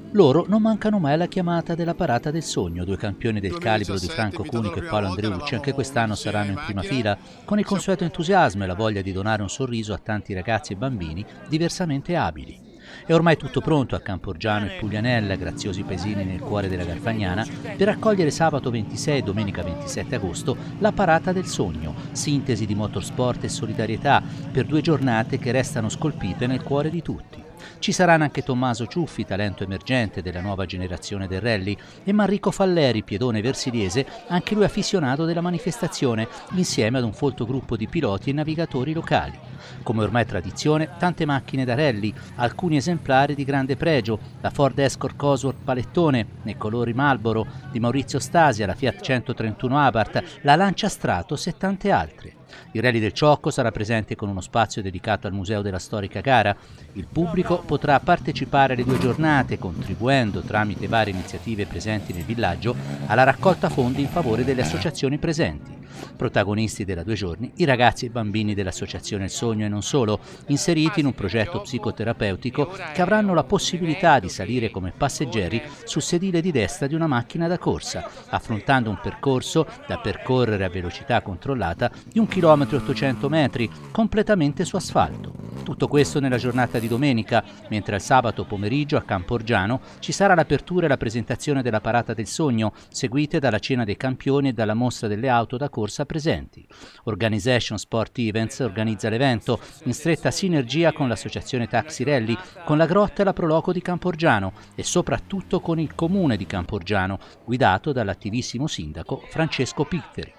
Loro non mancano mai alla chiamata della Parata del Sogno, due campioni del calibro di Franco Cunico e Paolo Andreucci anche quest'anno saranno in prima fila, con il consueto entusiasmo e la voglia di donare un sorriso a tanti ragazzi e bambini diversamente abili. È ormai tutto pronto a Camporgiano e Puglianella, graziosi paesini nel cuore della Garfagnana, per accogliere sabato 26 e domenica 27 agosto la Parata del Sogno, sintesi di motorsport e solidarietà, per 2 giornate che restano scolpite nel cuore di tutti. Ci saranno anche Tommaso Ciuffi, talento emergente della nuova generazione del rally, e Manrico Falleri, piedone versiliese, anche lui afficionato della manifestazione, insieme ad un folto gruppo di piloti e navigatori locali. Come ormai tradizione, tante macchine da rally, alcuni esemplari di grande pregio, la Ford Escort Cosworth Palettone nei colori Marlboro di Maurizio Stasia, la Fiat 131 Abarth, la Lancia Stratos e tante altre. Il Rally del Ciocco sarà presente con uno spazio dedicato al Museo della Storica Gara. Il pubblico potrà partecipare alle 2 giornate contribuendo tramite varie iniziative presenti nel villaggio alla raccolta fondi in favore delle associazioni presenti. Protagonisti della 2 giorni i ragazzi e bambini dell'Associazione Il Sogno e non solo, inseriti in un progetto psicoterapeutico che avranno la possibilità di salire come passeggeri sul sedile di destra di una macchina da corsa, affrontando un percorso da percorrere a velocità controllata di 1,8 km completamente su asfalto. Tutto questo nella giornata di domenica, mentre al sabato pomeriggio a Camporgiano ci sarà l'apertura e la presentazione della Parata del Sogno, seguite dalla cena dei campioni e dalla mostra delle auto da corsa presenti. Organization Sport Events organizza l'evento in stretta sinergia con l'associazione Taxi Rally, con la Grotta e la Proloco di Camporgiano e soprattutto con il comune di Camporgiano, guidato dall'attivissimo sindaco Francesco Pitteri.